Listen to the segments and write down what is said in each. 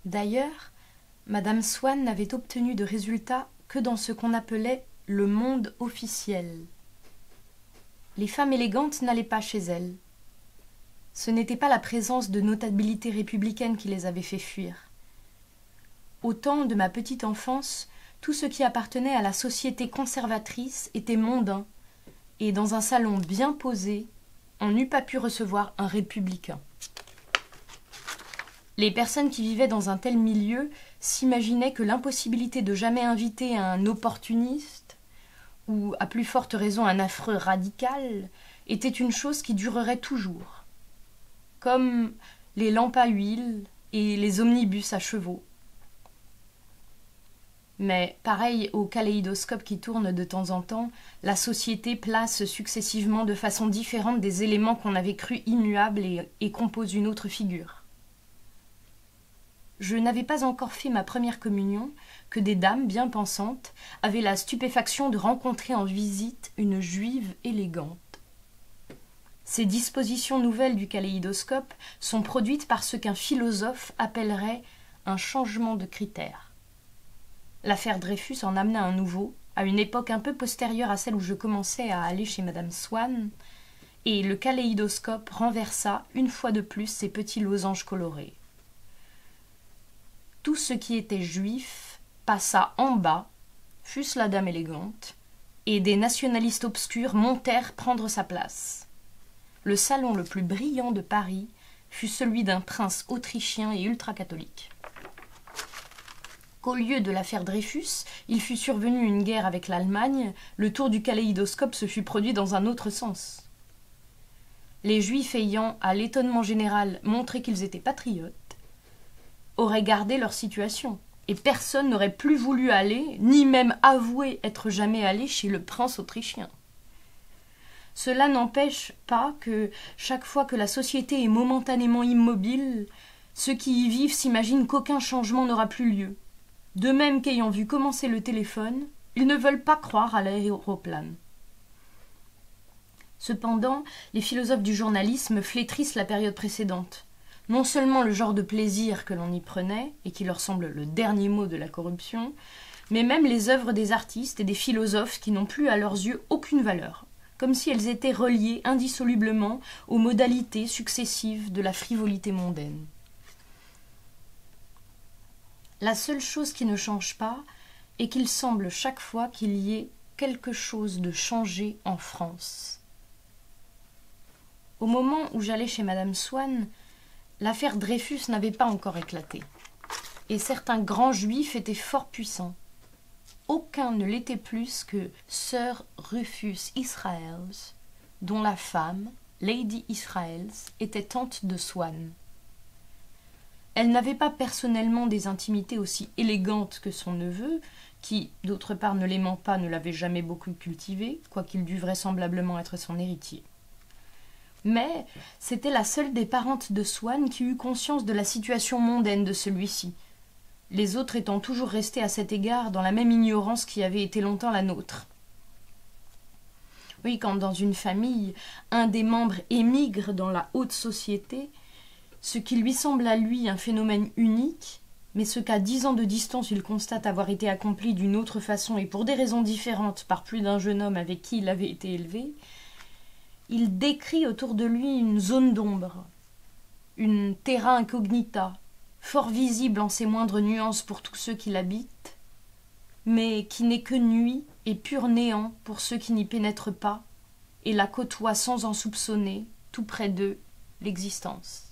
D'ailleurs, Madame Swann n'avait obtenu de résultats que dans ce qu'on appelait le monde officiel. Les femmes élégantes n'allaient pas chez elle. Ce n'était pas la présence de notabilités républicaines qui les avait fait fuir. Au temps de ma petite enfance, tout ce qui appartenait à la société conservatrice était mondain, et dans un salon bien posé, on n'eût pas pu recevoir un républicain. Les personnes qui vivaient dans un tel milieu s'imaginaient que l'impossibilité de jamais inviter un opportuniste, ou à plus forte raison un affreux radical, était une chose qui durerait toujours, comme les lampes à huile et les omnibus à chevaux. Mais, pareil au kaléidoscope qui tourne de temps en temps, la société place successivement de façon différente des éléments qu'on avait crus immuables et compose une autre figure. Je n'avais pas encore fait ma première communion que des dames bien pensantes avaient la stupéfaction de rencontrer en visite une juive élégante. Ces dispositions nouvelles du kaléidoscope sont produites par ce qu'un philosophe appellerait un changement de critères. L'affaire Dreyfus en amena un nouveau, à une époque un peu postérieure à celle où je commençais à aller chez Madame Swann, et le kaléidoscope renversa une fois de plus ses petits losanges colorés. Tout ce qui était juif passa en bas, fût-ce la dame élégante, et des nationalistes obscurs montèrent prendre sa place. Le salon le plus brillant de Paris fut celui d'un prince autrichien et ultra-catholique. Qu'au lieu de l'affaire Dreyfus, il fut survenu une guerre avec l'Allemagne, le tour du kaléidoscope se fut produit dans un autre sens. Les Juifs ayant, à l'étonnement général, montré qu'ils étaient patriotes, auraient gardé leur situation, et personne n'aurait plus voulu aller, ni même avouer être jamais allé chez le prince autrichien. Cela n'empêche pas que, chaque fois que la société est momentanément immobile, ceux qui y vivent s'imaginent qu'aucun changement n'aura plus lieu. De même qu'ayant vu commencer le téléphone, ils ne veulent pas croire à l'aéroplane. Cependant, les philosophes du journalisme flétrissent la période précédente. Non seulement le genre de plaisir que l'on y prenait, et qui leur semble le dernier mot de la corruption, mais même les œuvres des artistes et des philosophes qui n'ont plus à leurs yeux aucune valeur, comme si elles étaient reliées indissolublement aux modalités successives de la frivolité mondaine. La seule chose qui ne change pas est qu'il semble chaque fois qu'il y ait quelque chose de changé en France. Au moment où j'allais chez Madame Swann, l'affaire Dreyfus n'avait pas encore éclaté, et certains grands juifs étaient fort puissants. Aucun ne l'était plus que Sir Rufus Israels, dont la femme, Lady Israels, était tante de Swann. Elle n'avait pas personnellement des intimités aussi élégantes que son neveu, qui, d'autre part ne l'aimant pas, ne l'avait jamais beaucoup cultivé, quoiqu'il dût vraisemblablement être son héritier. Mais c'était la seule des parentes de Swann qui eut conscience de la situation mondaine de celui-ci, les autres étant toujours restés à cet égard dans la même ignorance qui avait été longtemps la nôtre. Oui, quand dans une famille, un des membres émigre dans la haute société, ce qui lui semble à lui un phénomène unique, mais ce qu'à 10 ans de distance il constate avoir été accompli d'une autre façon et pour des raisons différentes par plus d'un jeune homme avec qui il avait été élevé, il décrit autour de lui une zone d'ombre, une terra incognita, fort visible en ses moindres nuances pour tous ceux qui l'habitent, mais qui n'est que nuit et pur néant pour ceux qui n'y pénètrent pas et la côtoient sans en soupçonner, tout près d'eux, l'existence.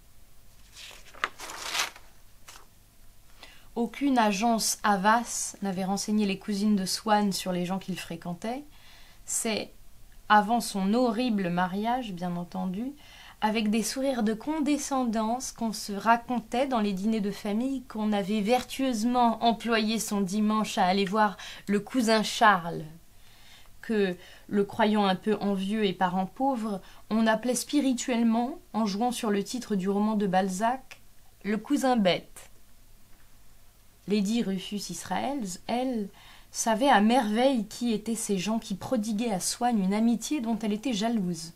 Aucune agence Havas n'avait renseigné les cousines de Swann sur les gens qu'il fréquentait. C'est, avant son horrible mariage, bien entendu, avec des sourires de condescendance qu'on se racontait dans les dîners de famille qu'on avait vertueusement employé son dimanche à aller voir le cousin Charles, que, le croyant un peu envieux et parent pauvre, on appelait spirituellement, en jouant sur le titre du roman de Balzac, le cousin bête. Lady Rufus Israels, elle, savait à merveille qui étaient ces gens qui prodiguaient à Swann une amitié dont elle était jalouse.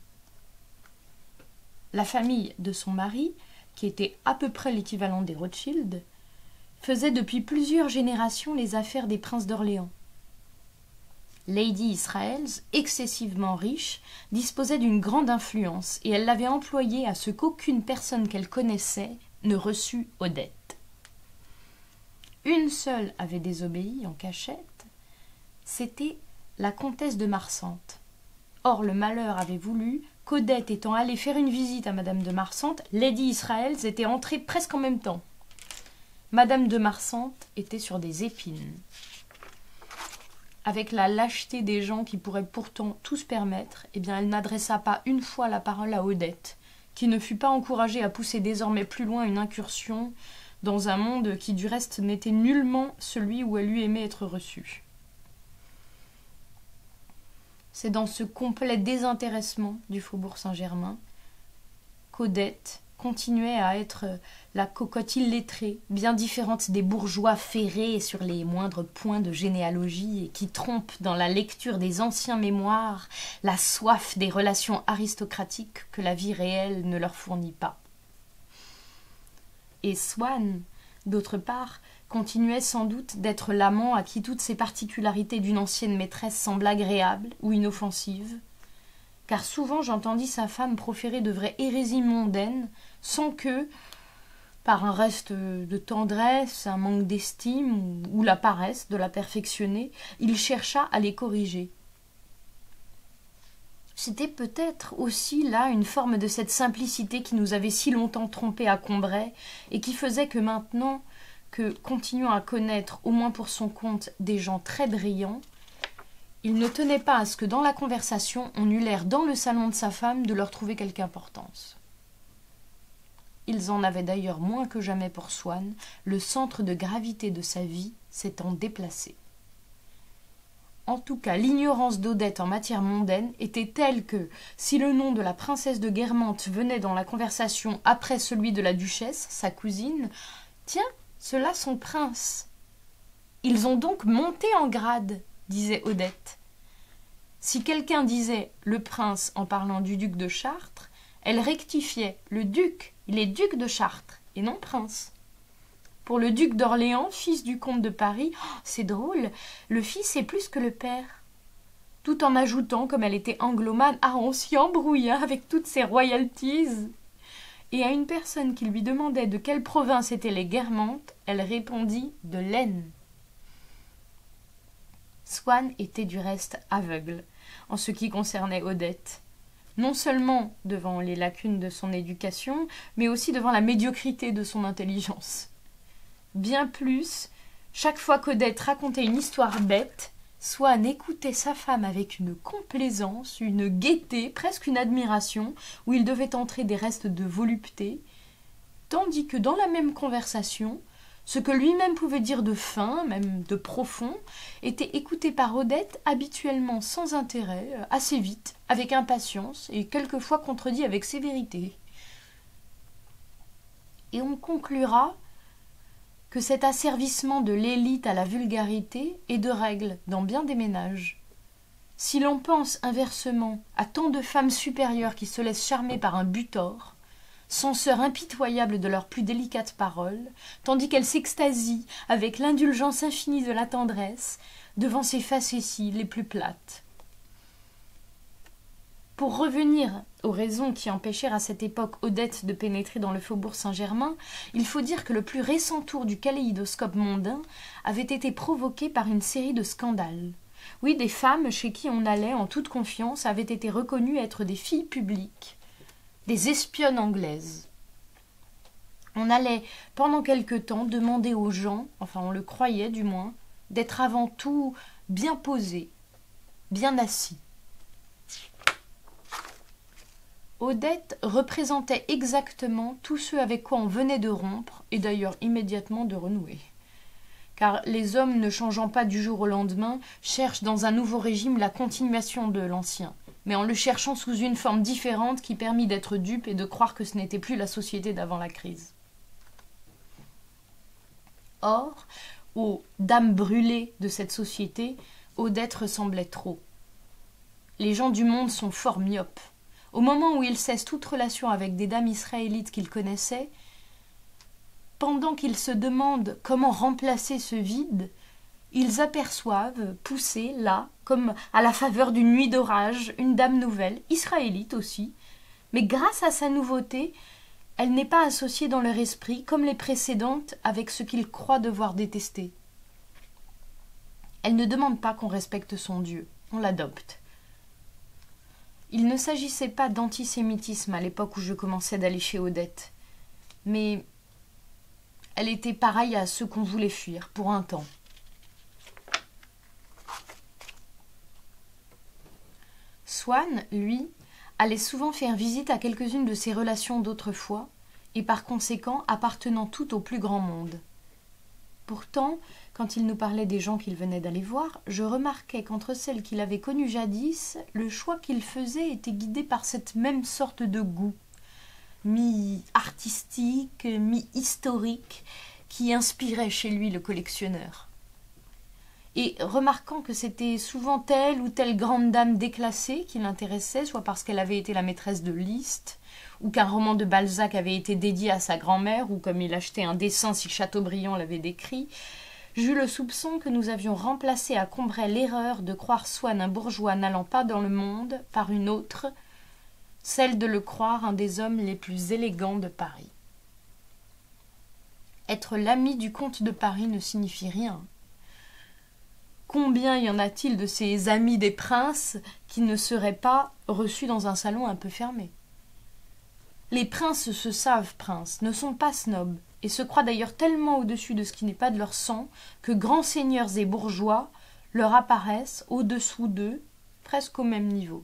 La famille de son mari, qui était à peu près l'équivalent des Rothschild, faisait depuis plusieurs générations les affaires des princes d'Orléans. Lady Israels, excessivement riche, disposait d'une grande influence et elle l'avait employée à ce qu'aucune personne qu'elle connaissait ne reçût Odette. Une seule avait désobéi en cachette, c'était la comtesse de Marsante. Or le malheur avait voulu qu'Odette étant allée faire une visite à madame de Marsante, Lady Israels était entrée presque en même temps. Madame de Marsante était sur des épines. Avec la lâcheté des gens qui pourraient pourtant tout se permettre, eh bien elle n'adressa pas une fois la parole à Odette, qui ne fut pas encouragée à pousser désormais plus loin une incursion dans un monde qui du reste n'était nullement celui où elle eût aimé être reçue. C'est dans ce complet désintéressement du faubourg Saint-Germain qu'Odette continuait à être la cocotte illettrée, bien différente des bourgeois ferrés sur les moindres points de généalogie et qui trompent dans la lecture des anciens mémoires la soif des relations aristocratiques que la vie réelle ne leur fournit pas. Et Swann, d'autre part, continuait sans doute d'être l'amant à qui toutes ces particularités d'une ancienne maîtresse semblent agréables ou inoffensives, car souvent j'entendis sa femme proférer de vraies hérésies mondaines, sans que, par un reste de tendresse, un manque d'estime ou la paresse de la perfectionner, il cherchât à les corriger. C'était peut-être aussi là une forme de cette simplicité qui nous avait si longtemps trompés à Combray et qui faisait que maintenant que, continuant à connaître, au moins pour son compte, des gens très brillants, il ne tenait pas à ce que dans la conversation on eût l'air dans le salon de sa femme de leur trouver quelque importance. Ils en avaient d'ailleurs moins que jamais pour Swann, le centre de gravité de sa vie s'étant déplacé. En tout cas, l'ignorance d'Odette en matière mondaine était telle que, si le nom de la princesse de Guermantes venait dans la conversation après celui de la duchesse, sa cousine, « Tiens, ceux-là sont princes. Ils ont donc monté en grade, » disait Odette. Si quelqu'un disait « le prince » en parlant du duc de Chartres, elle rectifiait « le duc, il est duc de Chartres, et non prince ». Pour le duc d'Orléans, fils du comte de Paris, oh, c'est drôle, le fils est plus que le père. Tout en ajoutant, comme elle était anglomane, ah, on s'y embrouilla avec toutes ces royalties. Et à une personne qui lui demandait de quelle province étaient les Guermantes, elle répondit de l'Aisne. Swann était du reste aveugle en ce qui concernait Odette, non seulement devant les lacunes de son éducation, mais aussi devant la médiocrité de son intelligence. Bien plus, chaque fois qu'Odette racontait une histoire bête, Swann écoutait sa femme avec une complaisance, une gaieté, presque une admiration, où il devait entrer des restes de volupté, tandis que dans la même conversation, ce que lui-même pouvait dire de fin, même de profond, était écouté par Odette habituellement sans intérêt, assez vite, avec impatience, et quelquefois contredit avec sévérité. Et on conclura que cet asservissement de l'élite à la vulgarité est de règle dans bien des ménages. Si l'on pense inversement à tant de femmes supérieures qui se laissent charmer par un butor, censeur impitoyable de leurs plus délicates paroles, tandis qu'elles s'extasient avec l'indulgence infinie de la tendresse devant ces facéties les plus plates. Pour revenir aux raisons qui empêchèrent à cette époque Odette de pénétrer dans le faubourg Saint-Germain, il faut dire que le plus récent tour du kaléidoscope mondain avait été provoqué par une série de scandales. Oui, des femmes chez qui on allait en toute confiance avaient été reconnues être des filles publiques, des espionnes anglaises. On allait pendant quelque temps demander aux gens, enfin on le croyait du moins, d'être avant tout bien posés, bien assis. Odette représentait exactement tous ceux avec quoi on venait de rompre, et d'ailleurs immédiatement de renouer. Car les hommes, ne changeant pas du jour au lendemain, cherchent dans un nouveau régime la continuation de l'ancien, mais en le cherchant sous une forme différente qui permit d'être dupe et de croire que ce n'était plus la société d'avant la crise. Or, aux dames brûlées de cette société, Odette ressemblait trop. Les gens du monde sont fort myopes. Au moment où ils cessent toute relation avec des dames israélites qu'ils connaissaient, pendant qu'ils se demandent comment remplacer ce vide, ils aperçoivent pousser là, comme à la faveur d'une nuit d'orage, une dame nouvelle, israélite aussi, mais grâce à sa nouveauté, elle n'est pas associée dans leur esprit, comme les précédentes, avec ce qu'ils croient devoir détester. Elle ne demande pas qu'on respecte son Dieu, on l'adopte. Il ne s'agissait pas d'antisémitisme à l'époque où je commençais d'aller chez Odette, mais elle était pareille à ceux qu'on voulait fuir pour un temps. Swann, lui, allait souvent faire visite à quelques-unes de ses relations d'autrefois, et par conséquent appartenant tout au plus grand monde. Pourtant, quand il nous parlait des gens qu'il venait d'aller voir, je remarquais qu'entre celles qu'il avait connues jadis, le choix qu'il faisait était guidé par cette même sorte de goût, mi-artistique, mi-historique, qui inspirait chez lui le collectionneur. Et remarquant que c'était souvent telle ou telle grande dame déclassée qui l'intéressait, soit parce qu'elle avait été la maîtresse de Liszt, ou qu'un roman de Balzac avait été dédié à sa grand-mère, ou comme il achetait un dessin si Chateaubriand l'avait décrit, j'eus le soupçon que nous avions remplacé à Combray l'erreur de croire Swann un bourgeois n'allant pas dans le monde par une autre, celle de le croire un des hommes les plus élégants de Paris. Être l'ami du comte de Paris ne signifie rien. Combien y en a-t-il de ces amis des princes qui ne seraient pas reçus dans un salon un peu fermé? Les princes se savent princes, ne sont pas snobs, et se croient d'ailleurs tellement au-dessus de ce qui n'est pas de leur sang que grands seigneurs et bourgeois leur apparaissent au-dessous d'eux, presque au même niveau.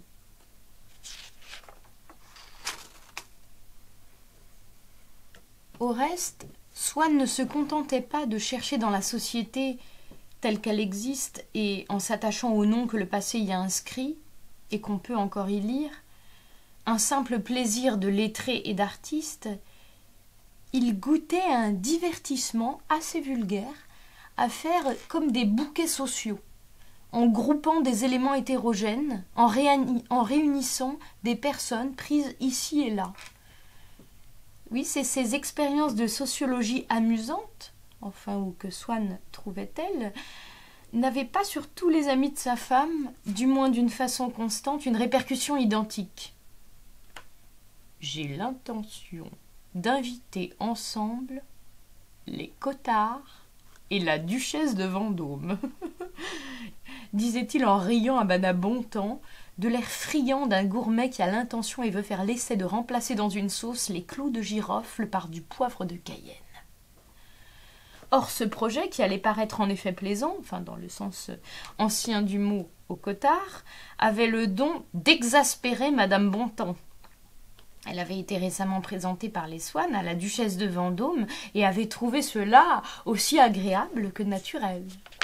Au reste, Swann ne se contentait pas de chercher dans la société telle qu'elle existe et en s'attachant au nom que le passé y a inscrit et qu'on peut encore y lire, un simple plaisir de lettré et d'artiste, il goûtait à un divertissement assez vulgaire à faire comme des bouquets sociaux, en groupant des éléments hétérogènes, en réunissant des personnes prises ici et là. Oui, c'est ces expériences de sociologie amusantes, enfin, ou que Swann trouvait-elle, n'avaient pas sur tous les amis de sa femme, du moins d'une façon constante, une répercussion identique. J'ai l'intention d'inviter ensemble les Cottard et la duchesse de Vendôme, disait-il en riant à madame Bontemps, de l'air friand d'un gourmet qui a l'intention et veut faire l'essai de remplacer dans une sauce les clous de girofle par du poivre de Cayenne. Or, ce projet, qui allait paraître en effet plaisant, enfin dans le sens ancien du mot aux Cottard, avait le don d'exaspérer madame Bontemps. Elle avait été récemment présentée par les Swann à la duchesse de Vendôme et avait trouvé cela aussi agréable que naturel.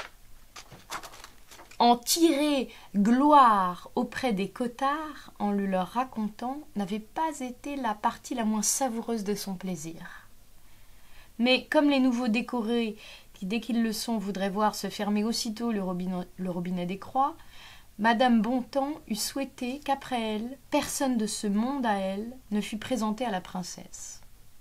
En tirer gloire auprès des Cottard en le leur racontant n'avait pas été la partie la moins savoureuse de son plaisir. Mais comme les nouveaux décorés, qui dès qu'ils le sont voudraient voir se fermer aussitôt le robinet des croix, madame Bontemps eût souhaité qu'après elle, personne de ce monde à elle ne fût présenté à la princesse.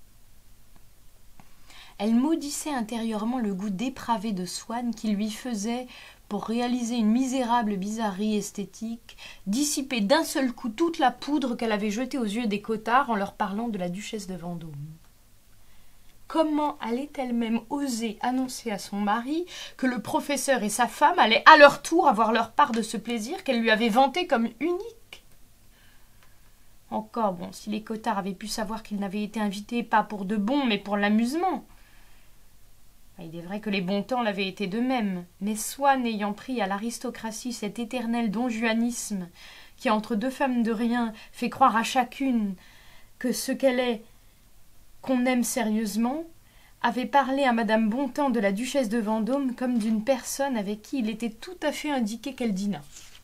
Elle maudissait intérieurement le goût dépravé de Swann qui lui faisait, pour réaliser une misérable bizarrerie esthétique, dissiper d'un seul coup toute la poudre qu'elle avait jetée aux yeux des Cottard en leur parlant de la duchesse de Vendôme. Comment allait-elle même oser annoncer à son mari que le professeur et sa femme allaient à leur tour avoir leur part de ce plaisir qu'elle lui avait vanté comme unique? Encore, bon, si les Cottard avaient pu savoir qu'ils n'avaient été invités pas pour de bon, mais pour l'amusement. Il est vrai que les Bontemps l'avaient été d'eux-mêmes, mais Swann ayant pris à l'aristocratie cet éternel donjuanisme qui, entre deux femmes de rien, fait croire à chacune que ce qu'elle est, qu'on aime sérieusement, avait parlé à madame Bontemps de la duchesse de Vendôme comme d'une personne avec qui il était tout à fait indiqué qu'elle dînât.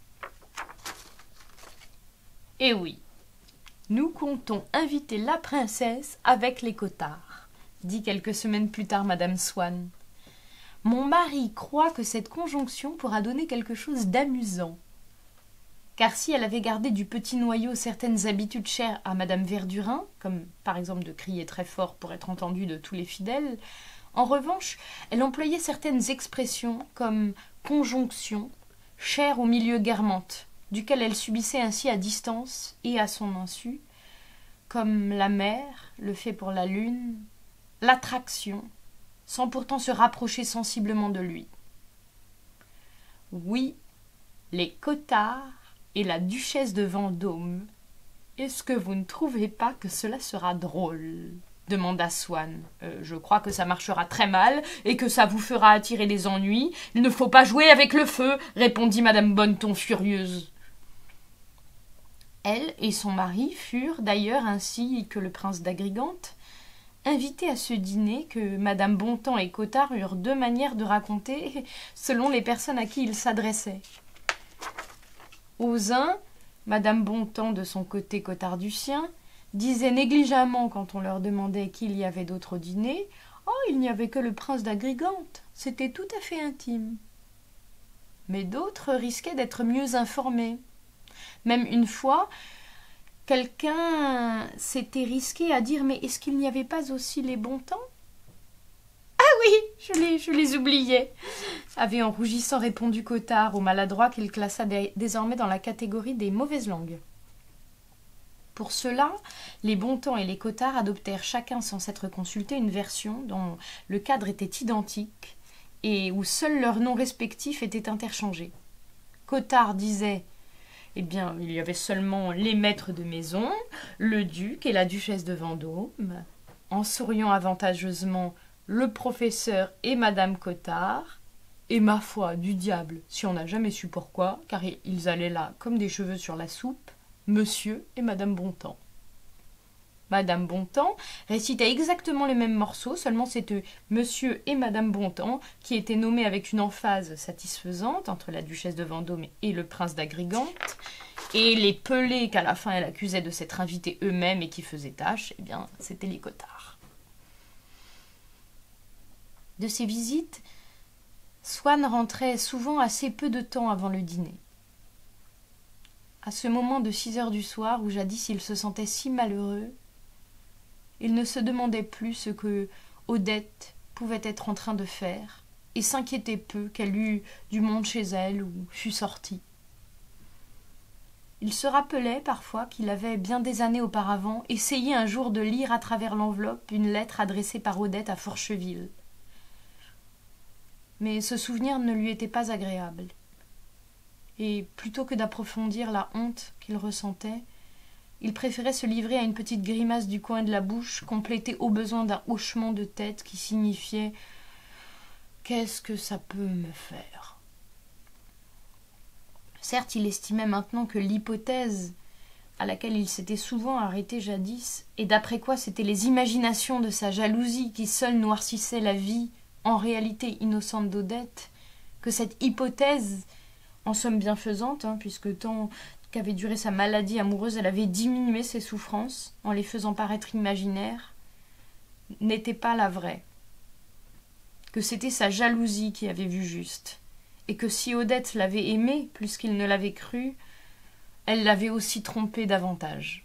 Eh oui, nous comptons inviter la princesse avec les Cottard, dit quelques semaines plus tard madame Swann. Mon mari croit que cette conjonction pourra donner quelque chose d'amusant. car si elle avait gardé du petit noyau certaines habitudes chères à madame Verdurin, comme par exemple de crier très fort pour être entendue de tous les fidèles, en revanche, elle employait certaines expressions comme conjonction, chères au milieu guermantes, duquel elle subissait ainsi à distance et à son insu, comme la mer le fait pour la lune, l'attraction, sans pourtant se rapprocher sensiblement de lui. Oui, les Cottard et la duchesse de Vendôme. Est-ce que vous ne trouvez pas que cela sera drôle ? Demanda Swann. Je crois que ça marchera très mal et que ça vous fera attirer des ennuis. Il ne faut pas jouer avec le feu, répondit madame Bonneton furieuse. Elle et son mari furent d'ailleurs, ainsi que le prince d'Agrigante, invités à ce dîner que madame Bontemps et Cottard eurent deux manières de raconter selon les personnes à qui ils s'adressaient. Aux uns, madame Bontemps de son côté, Cottard du sien, disait négligemment quand on leur demandait qu'il y avait d'autres au dîner, « Oh, il n'y avait que le prince d'Agrigante, c'était tout à fait intime. » Mais d'autres risquaient d'être mieux informés. Même une fois, quelqu'un s'était risqué à dire « Mais est-ce qu'il n'y avait pas aussi les Bontemps ?»« Ah oui, je les oubliais !» avait en rougissant répondu Cottard, au maladroit qu'il classa désormais dans la catégorie des mauvaises langues. Pour cela, les Bontemps et les Cottard adoptèrent chacun sans s'être consultés une version dont le cadre était identique et où seuls leurs noms respectifs étaient interchangés. Cottard disait « Eh bien, il y avait seulement les maîtres de maison, le duc et la duchesse de Vendôme. » En souriant avantageusement, le professeur et madame Cottard. Et ma foi, du diable, si on n'a jamais su pourquoi, car ils allaient là comme des cheveux sur la soupe, Monsieur et madame Bontemps. Madame Bontemps récitait exactement les mêmes morceaux, seulement c'était Monsieur et madame Bontemps qui étaient nommés avec une emphase satisfaisante entre la duchesse de Vendôme et le prince d'Agrigante, et les pelés qu'à la fin elle accusait de s'être invités eux-mêmes et qui faisaient tâche, eh bien, c'était les Cottard. De ces visites, Swann rentrait souvent assez peu de temps avant le dîner. À ce moment de 6 heures du soir, où jadis il se sentait si malheureux, il ne se demandait plus ce que Odette pouvait être en train de faire, et s'inquiétait peu qu'elle eût du monde chez elle ou fût sortie. Il se rappelait parfois qu'il avait, bien des années auparavant, essayé un jour de lire à travers l'enveloppe une lettre adressée par Odette à Forcheville. Mais ce souvenir ne lui était pas agréable. Et plutôt que d'approfondir la honte qu'il ressentait, il préférait se livrer à une petite grimace du coin de la bouche, complétée au besoin d'un hochement de tête qui signifiait « Qu'est-ce que ça peut me faire ?» Certes, il estimait maintenant que l'hypothèse à laquelle il s'était souvent arrêté jadis, et d'après quoi c'étaient les imaginations de sa jalousie qui seules noircissaient la vie, en réalité innocente d'Odette, que cette hypothèse, en somme bienfaisante, puisque tant qu'avait duré sa maladie amoureuse, elle avait diminué ses souffrances en les faisant paraître imaginaires, n'était pas la vraie. Que c'était sa jalousie qui avait vu juste, et que si Odette l'avait aimé plus qu'il ne l'avait cru, elle l'avait aussi trompé davantage.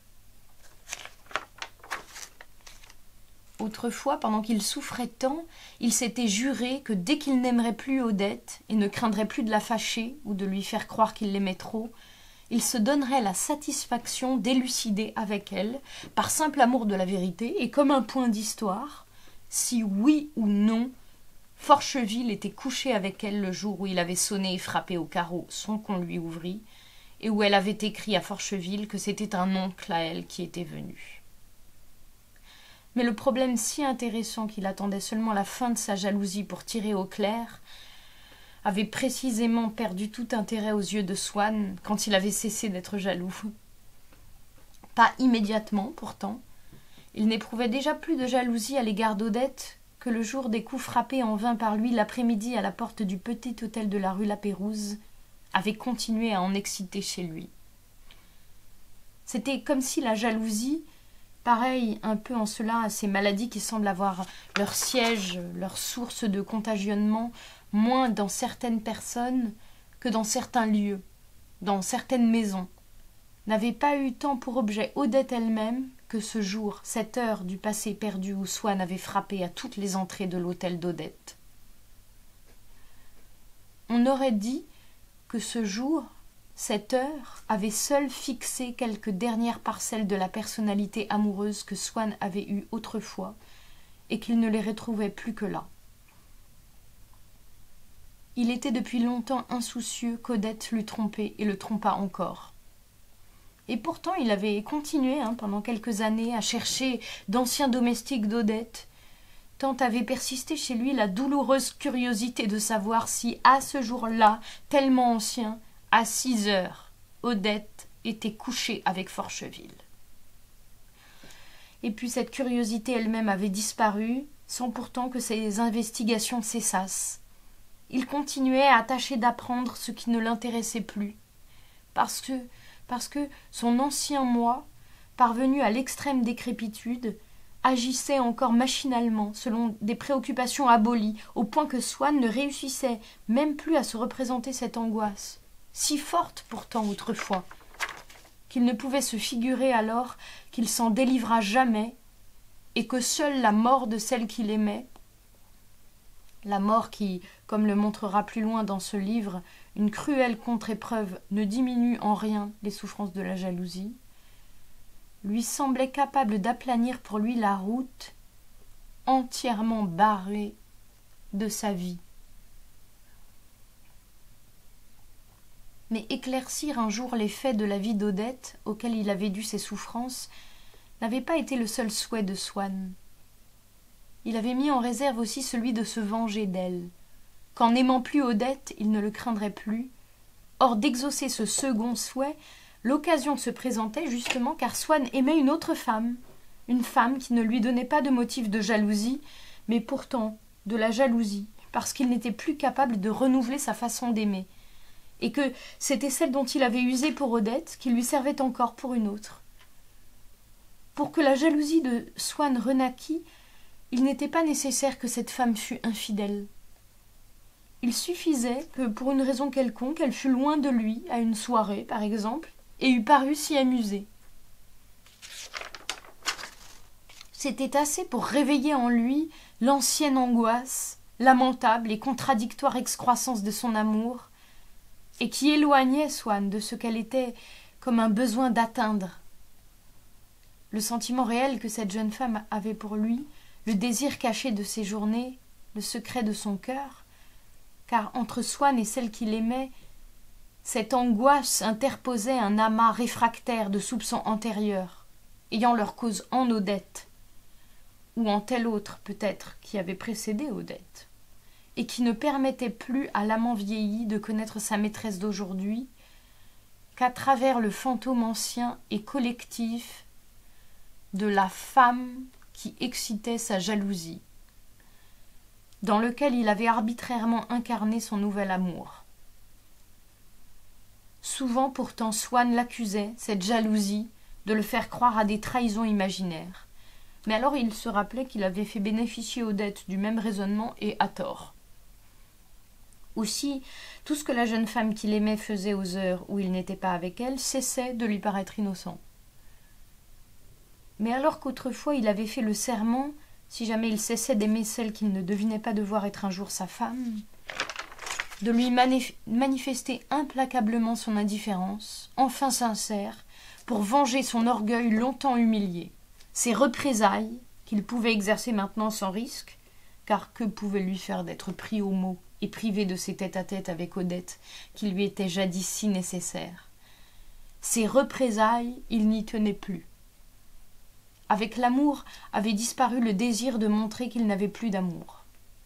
Autrefois, pendant qu'il souffrait tant, il s'était juré que dès qu'il n'aimerait plus Odette et ne craindrait plus de la fâcher ou de lui faire croire qu'il l'aimait trop, il se donnerait la satisfaction d'élucider avec elle, par simple amour de la vérité et comme un point d'histoire, si oui ou non Forcheville était couché avec elle le jour où il avait sonné et frappé au carreau sans qu'on lui ouvrît, et où elle avait écrit à Forcheville que c'était un oncle à elle qui était venu. Mais le problème si intéressant qu'il attendait seulement la fin de sa jalousie pour tirer au clair avait précisément perdu tout intérêt aux yeux de Swann quand il avait cessé d'être jaloux. Pas immédiatement, pourtant. Il n'éprouvait déjà plus de jalousie à l'égard d'Odette que le jour des coups frappés en vain par lui l'après-midi à la porte du petit hôtel de la rue Lapérouse avait continué à en exciter chez lui. C'était comme si la jalousie, pareille un peu en cela à ces maladies qui semblent avoir leur siège, leur source de contagionnement, moins dans certaines personnes que dans certains lieux, dans certaines maisons, n'avait pas eu tant pour objet Odette elle-même que ce jour, cette heure du passé perdu où Swann avait frappé à toutes les entrées de l'hôtel d'Odette. On aurait dit que ce jour, cette heure, avait seule fixé quelques dernières parcelles de la personnalité amoureuse que Swann avait eue autrefois, et qu'il ne les retrouvait plus que là. Il était depuis longtemps insoucieux qu'Odette l'eût trompé et le trompât encore. Et pourtant il avait continué pendant quelques années à chercher d'anciens domestiques d'Odette, tant avait persisté chez lui la douloureuse curiosité de savoir si, à ce jour-là, tellement ancien, à 6 heures, Odette était couchée avec Forcheville. Et puis cette curiosité elle-même avait disparu, sans pourtant que ses investigations cessassent. Il continuait à tâcher d'apprendre ce qui ne l'intéressait plus, parce que son ancien moi, parvenu à l'extrême décrépitude, agissait encore machinalement, selon des préoccupations abolies, au point que Swann ne réussissait même plus à se représenter cette angoisse, si forte pourtant autrefois, qu'il ne pouvait se figurer alors qu'il s'en délivrât jamais, et que seule la mort de celle qu'il aimait, la mort qui, comme le montrera plus loin dans ce livre, une cruelle contre-épreuve ne diminue en rien les souffrances de la jalousie, lui semblait capable d'aplanir pour lui la route entièrement barrée de sa vie. Mais éclaircir un jour les faits de la vie d'Odette, auxquels il avait dû ses souffrances, n'avait pas été le seul souhait de Swann. Il avait mis en réserve aussi celui de se venger d'elle. Qu'en n'aimant plus Odette, il ne le craindrait plus. Or, d'exaucer ce second souhait, l'occasion se présentait justement car Swann aimait une autre femme, une femme qui ne lui donnait pas de motif de jalousie, mais pourtant de la jalousie, parce qu'il n'était plus capable de renouveler sa façon d'aimer, et que c'était celle dont il avait usé pour Odette qui lui servait encore pour une autre. Pour que la jalousie de Swann renaquît, il n'était pas nécessaire que cette femme fût infidèle. Il suffisait que, pour une raison quelconque, elle fût loin de lui, à une soirée, par exemple, et eût paru s'y amuser. C'était assez pour réveiller en lui l'ancienne angoisse, lamentable et contradictoire excroissance de son amour, et qui éloignait Swann de ce qu'elle était comme un besoin d'atteindre. Le sentiment réel que cette jeune femme avait pour lui, le désir caché de ses journées, le secret de son cœur, car entre Swann et celle qu'il aimait, cette angoisse interposait un amas réfractaire de soupçons antérieurs, ayant leur cause en Odette, ou en tel autre peut-être qui avait précédé Odette, et qui ne permettait plus à l'amant vieilli de connaître sa maîtresse d'aujourd'hui qu'à travers le fantôme ancien et collectif de la femme qui excitait sa jalousie, dans lequel il avait arbitrairement incarné son nouvel amour. Souvent pourtant Swann l'accusait, cette jalousie, de le faire croire à des trahisons imaginaires. Mais alors il se rappelait qu'il avait fait bénéficier Odette du même raisonnement et à tort. Aussi, tout ce que la jeune femme qu'il aimait faisait aux heures où il n'était pas avec elle cessait de lui paraître innocent. Mais alors qu'autrefois il avait fait le serment, si jamais il cessait d'aimer celle qu'il ne devinait pas devoir être un jour sa femme, de lui manifester implacablement son indifférence, enfin sincère, pour venger son orgueil longtemps humilié, ses représailles qu'il pouvait exercer maintenant sans risque, car que pouvait lui faire d'être pris au mot et privé de ses tête-à-tête avec Odette qui lui étaient jadis si nécessaires. Ses représailles, il n'y tenait plus. Avec l'amour avait disparu le désir de montrer qu'il n'avait plus d'amour.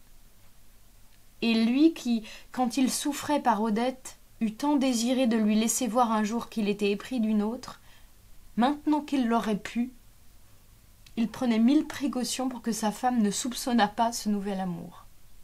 Et lui qui, quand il souffrait par Odette, eût tant désiré de lui laisser voir un jour qu'il était épris d'une autre, maintenant qu'il l'aurait pu, il prenait 1000 précautions pour que sa femme ne soupçonnât pas ce nouvel amour.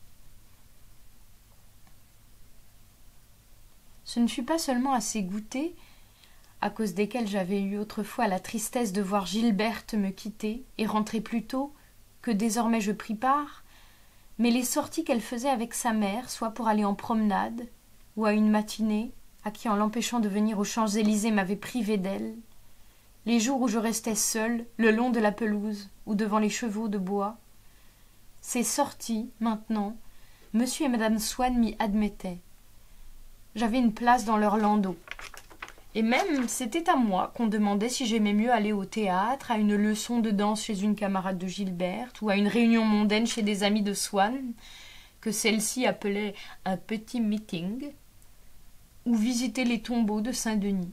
Ce ne fut pas seulement à ces goûters, à cause desquels j'avais eu autrefois la tristesse de voir Gilberte me quitter et rentrer plus tôt, que désormais je pris part, mais les sorties qu'elle faisait avec sa mère, soit pour aller en promenade, ou à une matinée, à qui, en l'empêchant de venir aux Champs-Élysées, m'avait privé d'elle, les jours où je restais seule, le long de la pelouse ou devant les chevaux de bois, ces sorties, maintenant, M. et Mme Swann m'y admettaient. J'avais une place dans leur landau. Et même, c'était à moi qu'on demandait si j'aimais mieux aller au théâtre, à une leçon de danse chez une camarade de Gilberte, ou à une réunion mondaine chez des amis de Swann, que celle-ci appelait un petit meeting, ou visiter les tombeaux de Saint-Denis.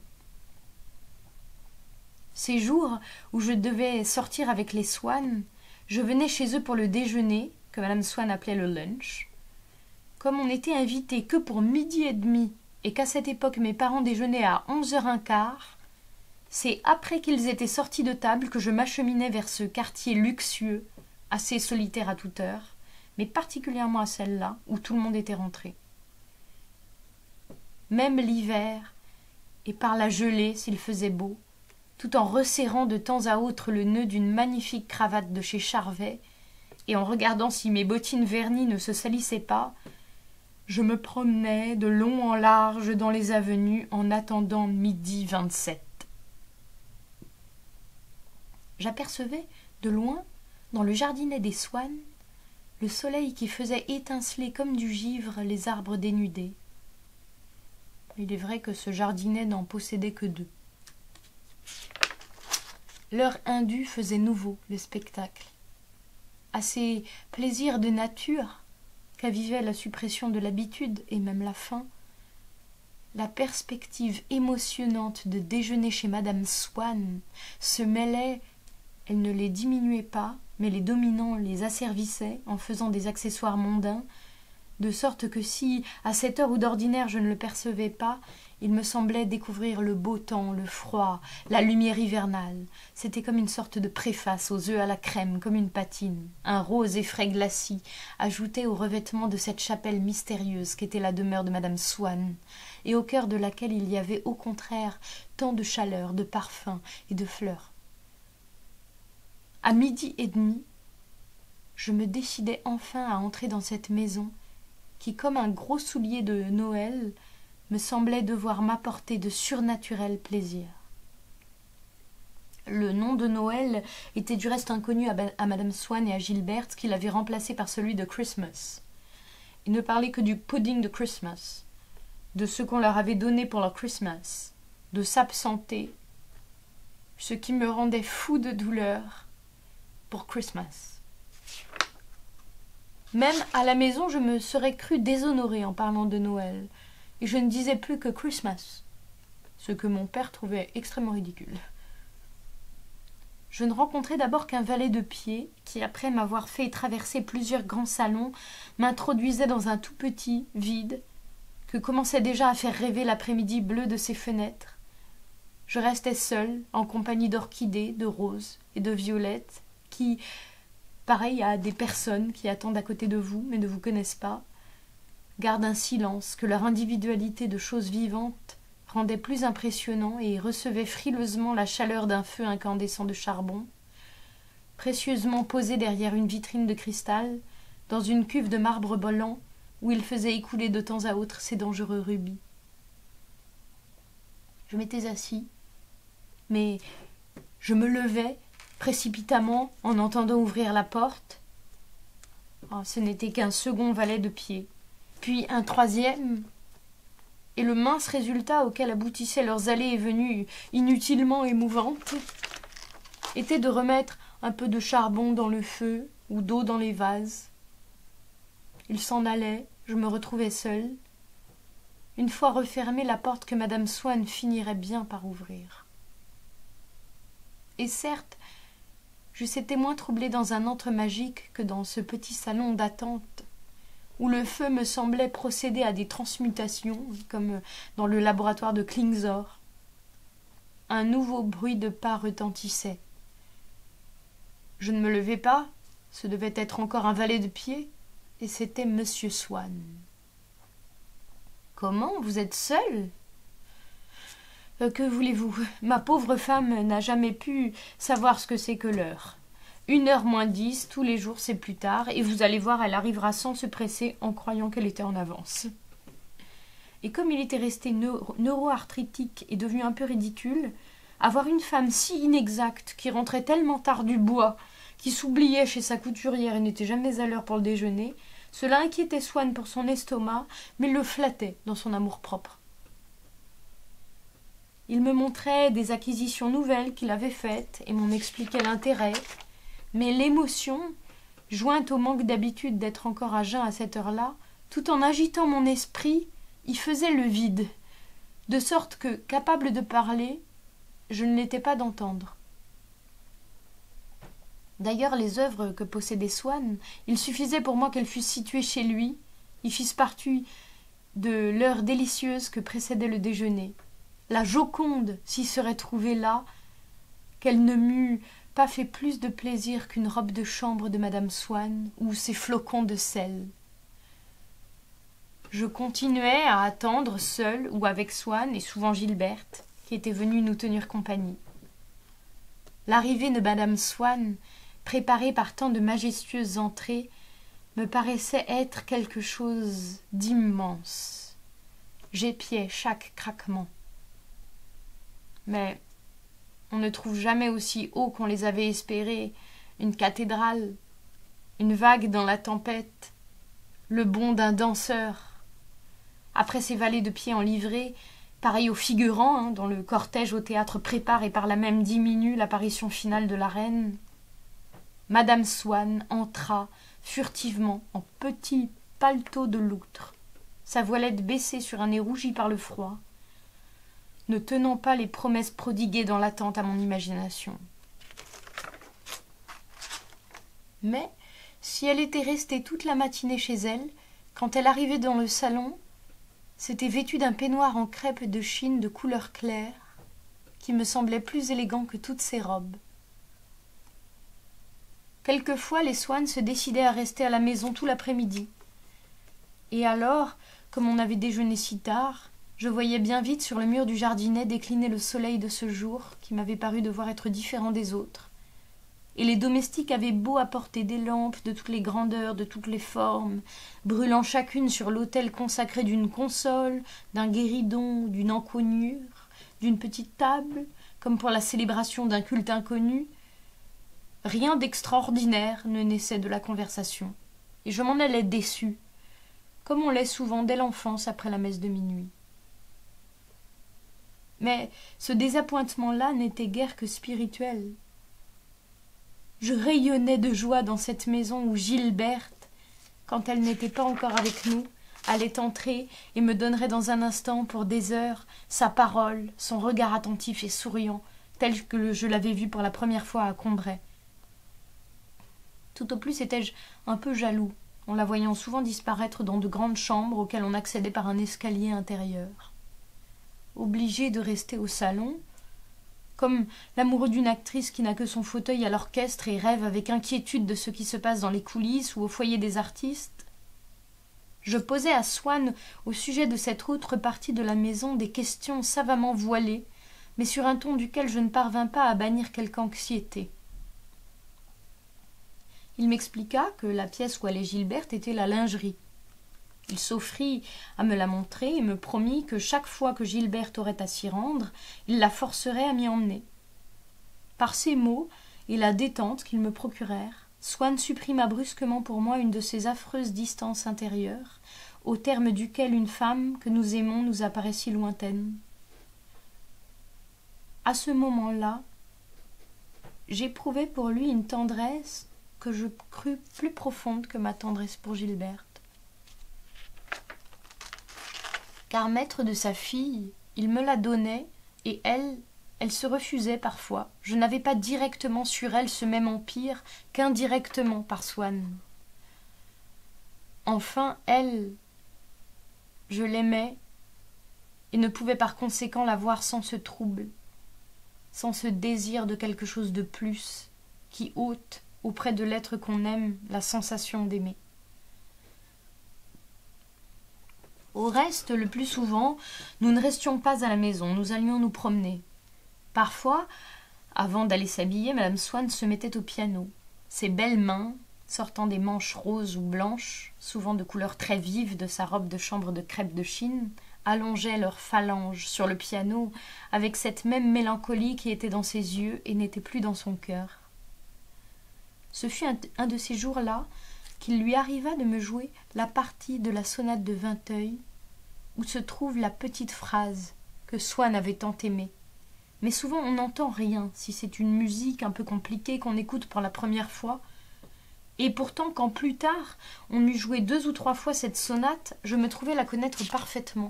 Ces jours où je devais sortir avec les Swann, je venais chez eux pour le déjeuner, que Madame Swann appelait le lunch. Comme on n'était invité que pour 12h30 et qu'à cette époque mes parents déjeunaient à 11h15, c'est après qu'ils étaient sortis de table que je m'acheminais vers ce quartier luxueux, assez solitaire à toute heure, mais particulièrement à celle-là, où tout le monde était rentré. Même l'hiver, et par la gelée s'il faisait beau, tout en resserrant de temps à autre le nœud d'une magnifique cravate de chez Charvet, et en regardant si mes bottines vernies ne se salissaient pas, je me promenais de long en large dans les avenues en attendant 12h27. J'apercevais, de loin, dans le jardinet des Swann, le soleil qui faisait étinceler comme du givre les arbres dénudés. Il est vrai que ce jardinet n'en possédait que 2. L'heure indue faisait nouveau le spectacle. À ces plaisirs de nature qu'avivait la suppression de l'habitude et même la faim, la perspective émotionnante de déjeuner chez Madame Swann se mêlait, elle ne les diminuait pas, mais les dominants les asservissaient en faisant des accessoires mondains, de sorte que si, à cette heure où d'ordinaire je ne le percevais pas, il me semblait découvrir le beau temps, le froid, la lumière hivernale. C'était comme une sorte de préface aux œufs à la crème, comme une patine, un rose effray glacis, ajouté au revêtement de cette chapelle mystérieuse qu'était la demeure de Madame Swann, et au cœur de laquelle il y avait au contraire tant de chaleur, de parfums et de fleurs. À 12h30, je me décidai enfin à entrer dans cette maison qui, comme un gros soulier de Noël, me semblait devoir m'apporter de surnaturels plaisirs. Le nom de Noël était du reste inconnu à Madame Swann et à Gilberte, qui l'avaient remplacé par celui de Christmas. Ils ne parlaient que du pudding de Christmas, de ce qu'on leur avait donné pour leur Christmas, de s'absenter, ce qui me rendait fou de douleur pour Christmas. Même à la maison, je me serais cru déshonorée en parlant de Noël, et je ne disais plus que Christmas, ce que mon père trouvait extrêmement ridicule. Je ne rencontrai d'abord qu'un valet de pied qui, après m'avoir fait traverser plusieurs grands salons, m'introduisait dans un tout petit, vide, que commençait déjà à faire rêver l'après-midi bleu de ses fenêtres. Je restais seule, en compagnie d'orchidées, de roses et de violettes, qui, pareil à des personnes qui attendent à côté de vous mais ne vous connaissent pas, gardent un silence que leur individualité de choses vivantes rendait plus impressionnant et recevait frileusement la chaleur d'un feu incandescent de charbon, précieusement posé derrière une vitrine de cristal, dans une cuve de marbre blanc où il faisait écouler de temps à autre ses dangereux rubis. Je m'étais assis, mais je me levai précipitamment en entendant ouvrir la porte. Oh, ce n'était qu'un second valet de pied, puis un troisième, et le mince résultat auquel aboutissaient leurs allées et venues inutilement émouvantes était de remettre un peu de charbon dans le feu ou d'eau dans les vases. Ils s'en allaient, je me retrouvais seule, une fois refermée la porte que Madame Swann finirait bien par ouvrir. Et certes, j'eusse été moins troublée dans un antre magique que dans ce petit salon d'attente, où le feu me semblait procéder à des transmutations, comme dans le laboratoire de Klingsor. Un nouveau bruit de pas retentissait. Je ne me levai pas, ce devait être encore un valet de pied, et c'était Monsieur Swann. « Comment, vous êtes seule ?»« Que voulez-vous ? Ma pauvre femme n'a jamais pu savoir ce que c'est que l'heure. 1h moins 10, tous les jours c'est plus tard, et vous allez voir, elle arrivera sans se presser en croyant qu'elle était en avance. » et comme il était resté neuro-arthritique et devenu un peu ridicule, avoir une femme si inexacte, qui rentrait tellement tard du bois, qui s'oubliait chez sa couturière et n'était jamais à l'heure pour le déjeuner, cela inquiétait Swann pour son estomac, mais le flattait dans son amour-propre. Il me montrait des acquisitions nouvelles qu'il avait faites et m'en expliquait l'intérêt, mais l'émotion, jointe au manque d'habitude d'être encore à jeun à cette heure-là, tout en agitant mon esprit, y faisait le vide, de sorte que, capable de parler, je ne l'étais pas d'entendre. D'ailleurs, les œuvres que possédait Swann, il suffisait pour moi qu'elles fussent situées chez lui, y fissent partie de l'heure délicieuse que précédait le déjeuner. La Joconde s'y serait trouvée là, qu'elle ne m'eût pas fait plus de plaisir qu'une robe de chambre de madame Swann ou ses flocons de sel. Je continuais à attendre seul ou avec Swann et souvent Gilberte, qui était venue nous tenir compagnie. L'arrivée de madame Swann, préparée par tant de majestueuses entrées, me paraissait être quelque chose d'immense. J'épiais chaque craquement. Mais on ne trouve jamais aussi haut qu'on les avait espérés une cathédrale, une vague dans la tempête, le bond d'un danseur. Après ces valets de pied en livrée, pareil aux figurants dont le cortège au théâtre prépare et par là même diminue l'apparition finale de la reine, madame Swann entra furtivement en petit paletot de loutre, sa voilette baissée sur un nez rougi par le froid, ne tenant pas les promesses prodiguées dans l'attente à mon imagination. Mais si elle était restée toute la matinée chez elle, quand elle arrivait dans le salon, c'était vêtue d'un peignoir en crêpe de Chine de couleur claire, qui me semblait plus élégant que toutes ses robes. Quelquefois, les Swann se décidaient à rester à la maison tout l'après-midi. Et alors, comme on avait déjeuné si tard, je voyais bien vite sur le mur du jardinet décliner le soleil de ce jour qui m'avait paru devoir être différent des autres. Et les domestiques avaient beau apporter des lampes de toutes les grandeurs, de toutes les formes, brûlant chacune sur l'autel consacré d'une console, d'un guéridon, d'une encoignure, d'une petite table, comme pour la célébration d'un culte inconnu, rien d'extraordinaire ne naissait de la conversation, et je m'en allais déçue, comme on l'est souvent dès l'enfance après la messe de minuit. Mais ce désappointement-là n'était guère que spirituel. Je rayonnais de joie dans cette maison où Gilberte, quand elle n'était pas encore avec nous, allait entrer et me donnerait dans un instant, pour des heures, sa parole, son regard attentif et souriant, tel que je l'avais vu pour la première fois à Combray. Tout au plus étais-je un peu jaloux, en la voyant souvent disparaître dans de grandes chambres auxquelles on accédait par un escalier intérieur. Obligé de rester au salon, comme l'amoureux d'une actrice qui n'a que son fauteuil à l'orchestre et rêve avec inquiétude de ce qui se passe dans les coulisses ou au foyer des artistes, je posais à Swann au sujet de cette autre partie de la maison des questions savamment voilées, mais sur un ton duquel je ne parvins pas à bannir quelque anxiété. Il m'expliqua que la pièce où allait Gilberte était la lingerie. Il s'offrit à me la montrer et me promit que chaque fois que Gilberte aurait à s'y rendre, il la forcerait à m'y emmener. Par ces mots et la détente qu'ils me procurèrent, Swann supprima brusquement pour moi une de ces affreuses distances intérieures, au terme duquel une femme que nous aimons nous apparaît si lointaine. À ce moment-là, j'éprouvai pour lui une tendresse que je crus plus profonde que ma tendresse pour Gilberte. Car maître de sa fille, il me la donnait, et elle se refusait parfois. Je n'avais pas directement sur elle ce même empire qu'indirectement par Swann. Enfin, elle, je l'aimais, et ne pouvais par conséquent la voir sans ce trouble, sans ce désir de quelque chose de plus, qui ôte, auprès de l'être qu'on aime, la sensation d'aimer. Au reste, le plus souvent, nous ne restions pas à la maison, nous allions nous promener. Parfois, avant d'aller s'habiller, madame Swann se mettait au piano. Ses belles mains, sortant des manches roses ou blanches, souvent de couleur très vive de sa robe de chambre de crêpe de Chine, allongeaient leurs phalanges sur le piano avec cette même mélancolie qui était dans ses yeux et n'était plus dans son cœur. Ce fut un de ces jours-là qu'il lui arriva de me jouer la partie de la sonate de Vinteuil où se trouve la petite phrase que Swann avait tant aimée. Mais souvent on n'entend rien si c'est une musique un peu compliquée qu'on écoute pour la première fois. Et pourtant, quand plus tard on m'eut joué 2 ou 3 fois cette sonate, je me trouvais la connaître parfaitement.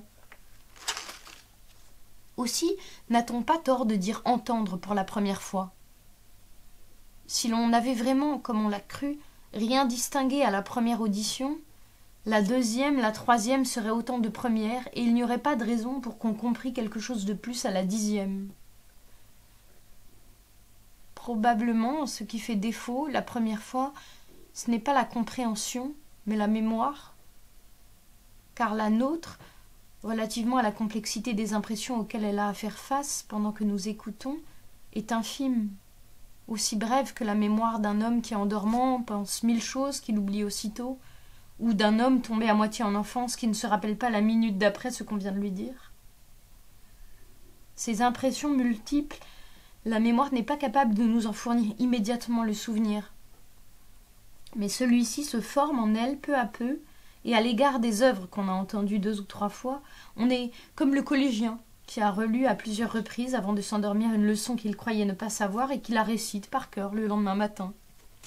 Aussi, n'a-t-on pas tort de dire entendre pour la première fois? Si l'on avait vraiment, comme on l'a cru, rien distingué à la première audition, la deuxième, la troisième seraient autant de premières, et il n'y aurait pas de raison pour qu'on comprît quelque chose de plus à la 10e. Probablement, ce qui fait défaut la première fois, ce n'est pas la compréhension, mais la mémoire, car la nôtre, relativement à la complexité des impressions auxquelles elle a à faire face pendant que nous écoutons, est infime, aussi brève que la mémoire d'un homme qui, en dormant, pense 1000 choses qu'il oublie aussitôt, ou d'un homme tombé à moitié en enfance qui ne se rappelle pas la minute d'après ce qu'on vient de lui dire. Ces impressions multiples, la mémoire n'est pas capable de nous en fournir immédiatement le souvenir. Mais celui-ci se forme en elle peu à peu, et à l'égard des œuvres qu'on a entendues 2 ou 3 fois, on est comme le collégien qui a relu à plusieurs reprises avant de s'endormir une leçon qu'il croyait ne pas savoir et qui la récite par cœur le lendemain matin.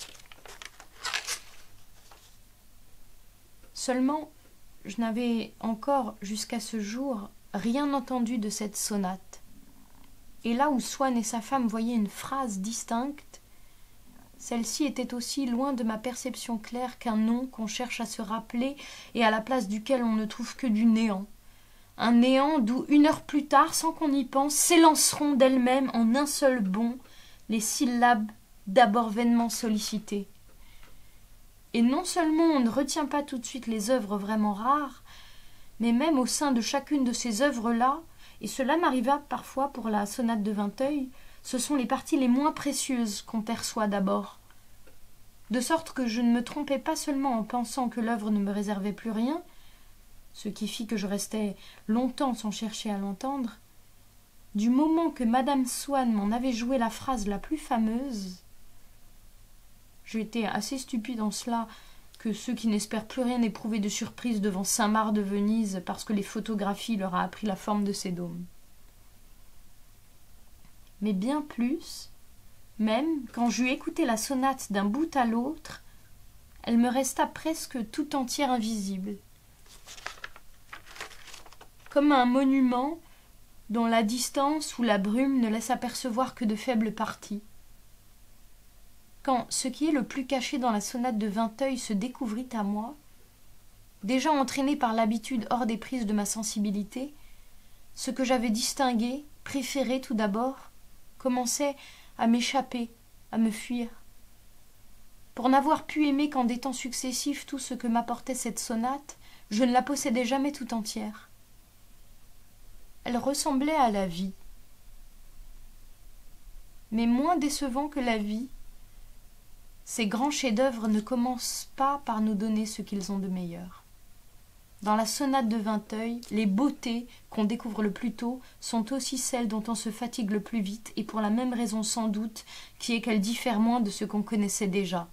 Seulement, je n'avais encore jusqu'à ce jour rien entendu de cette sonate. Et là où Swann et sa femme voyaient une phrase distincte, celle-ci était aussi loin de ma perception claire qu'un nom qu'on cherche à se rappeler et à la place duquel on ne trouve que du néant. Un néant d'où 1 heure plus tard, sans qu'on y pense, s'élanceront d'elles-mêmes en un seul bond les syllabes d'abord vainement sollicitées. Et non seulement on ne retient pas tout de suite les œuvres vraiment rares, mais même au sein de chacune de ces œuvres-là, et cela m'arriva parfois pour la sonate de Vinteuil, ce sont les parties les moins précieuses qu'on perçoit d'abord. De sorte que je ne me trompais pas seulement en pensant que l'œuvre ne me réservait plus rien, ce qui fit que je restais longtemps sans chercher à l'entendre. Du moment que madame Swann m'en avait joué la phrase la plus fameuse, j'étais assez stupide en cela que ceux qui n'espèrent plus rien éprouver de surprise devant Saint-Marc de Venise parce que les photographies leur a appris la forme de ces dômes. Mais bien plus, même quand j'eus écouté la sonate d'un bout à l'autre, elle me resta presque tout entière invisible, comme un monument dont la distance ou la brume ne laisse apercevoir que de faibles parties. Quand ce qui est le plus caché dans la sonate de Vinteuil se découvrit à moi, déjà entraîné par l'habitude hors des prises de ma sensibilité, ce que j'avais distingué, préféré tout d'abord, commençait à m'échapper, à me fuir. Pour n'avoir pu aimer qu'en des temps successifs tout ce que m'apportait cette sonate, je ne la possédais jamais tout entière. Elle ressemblait à la vie. Mais moins décevant que la vie, ces grands chefs-d'œuvre ne commencent pas par nous donner ce qu'ils ont de meilleur. Dans la sonate de Vinteuil, les beautés qu'on découvre le plus tôt sont aussi celles dont on se fatigue le plus vite, et pour la même raison sans doute, qui est qu'elles diffèrent moins de ce qu'on connaissait déjà.